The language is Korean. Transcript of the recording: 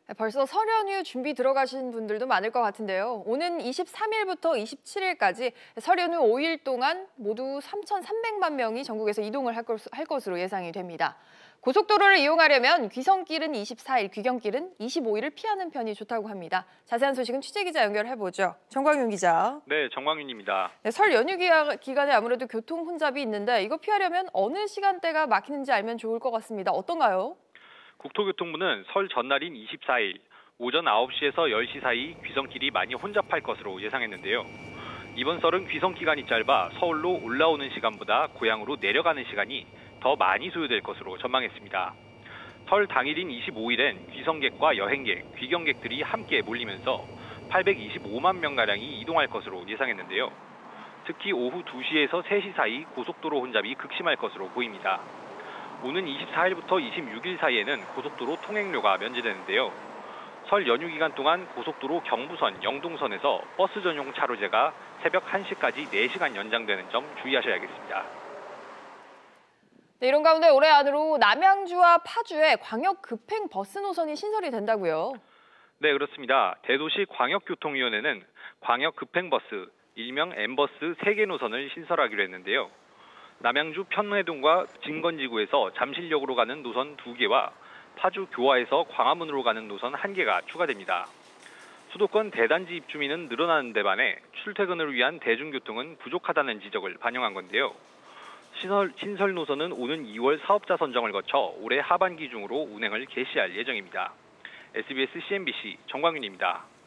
벌써 설 연휴 준비 들어가신 분들도 많을 것 같은데요. 오는 23일부터 27일까지 설 연휴 5일 동안 모두 3,300만 명이 전국에서 이동을 할 것으로 예상이 됩니다. 고속도로를 이용하려면 귀성길은 24일, 귀경길은 25일을 피하는 편이 좋다고 합니다. 자세한 소식은 취재기자 연결해보죠. 정광윤 기자. 네, 정광윤입니다. 네, 설 연휴 기간에 아무래도 교통 혼잡이 있는데 이거 피하려면 어느 시간대가 막히는지 알면 좋을 것 같습니다. 어떤가요? 국토교통부는 설 전날인 24일 오전 9시에서 10시 사이 귀성길이 많이 혼잡할 것으로 예상했는데요. 이번 설은 귀성 기간이 짧아 서울로 올라오는 시간보다 고향으로 내려가는 시간이 더 많이 소요될 것으로 전망했습니다. 설 당일인 25일엔 귀성객과 여행객, 귀경객들이 함께 몰리면서 825만 명가량이 이동할 것으로 예상했는데요. 특히 오후 2시에서 3시 사이 고속도로 혼잡이 극심할 것으로 보입니다. 오는 24일부터 26일 사이에는 고속도로 통행료가 면제되는데요. 설 연휴 기간 동안 고속도로 경부선, 영동선에서 버스 전용 차로제가 새벽 1시까지 4시간 연장되는 점 주의하셔야겠습니다. 네, 이런 가운데 올해 안으로 남양주와 파주에 광역 급행 버스 노선이 신설이 된다고요? 네, 그렇습니다. 대도시 광역교통위원회는 광역 급행버스, 일명 M버스 3개 노선을 신설하기로 했는데요. 남양주 편회동과 진건지구에서 잠실역으로 가는 노선 2개와 파주 교화에서 광화문으로 가는 노선 1개가 추가됩니다. 수도권 대단지 입주민은 늘어나는 데 반해 출퇴근을 위한 대중교통은 부족하다는 지적을 반영한 건데요. 신설 노선은 오는 2월 사업자 선정을 거쳐 올해 하반기 중으로 운행을 개시할 예정입니다. SBS CNBC 정광윤입니다.